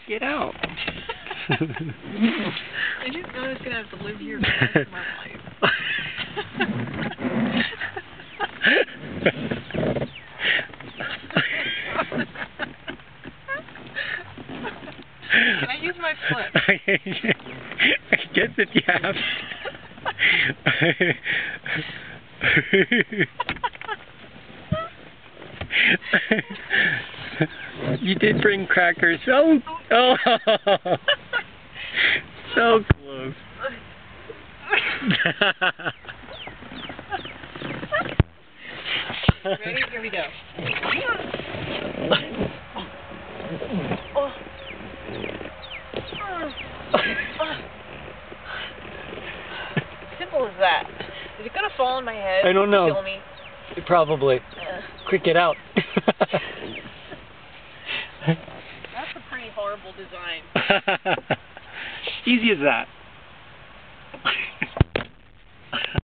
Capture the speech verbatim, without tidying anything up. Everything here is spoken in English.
Get out. I just know I was gonna have to live here for the rest of my life. Can I use my foot? I guess if you have. You did bring crackers. Oh, oh, so close. Ready? Here we go. Oh. Simple as that. Is it gonna fall on my head? I don't know. Kill me? Probably. Uh. Quick, get out. That's a pretty horrible design. Easy as that.